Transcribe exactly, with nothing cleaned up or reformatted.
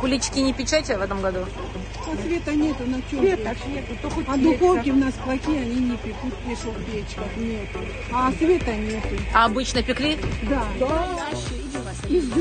Кулички не печете в этом году? А света нету, на чем Света нету, то хоть А духовки у нас плохие, они не пекут, печек, печках нету. А света нету. А обычно пекли? Да. Да. Из